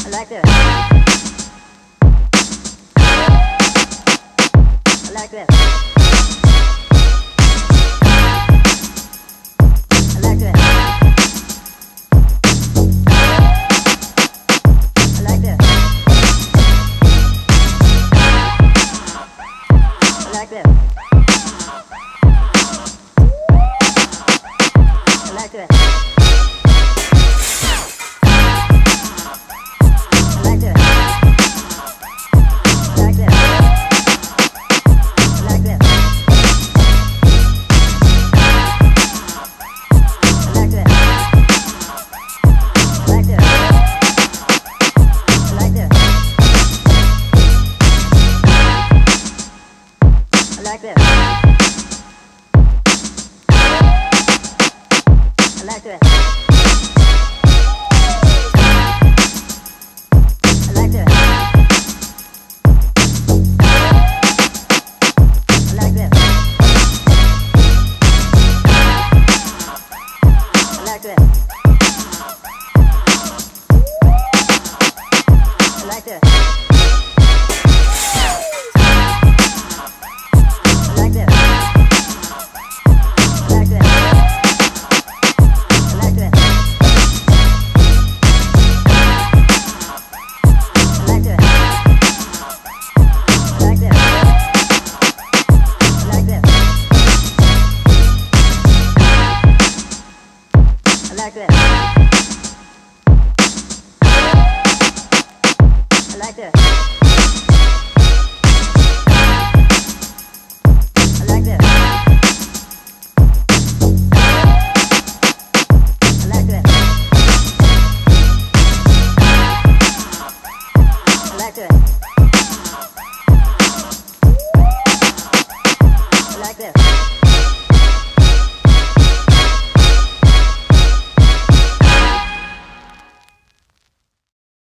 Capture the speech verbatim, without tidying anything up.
like this. I like this. I like this. I like this. I like this. I like this. Like this. I like this. I like this. I like this. I like this. I like this. Like this. I like this.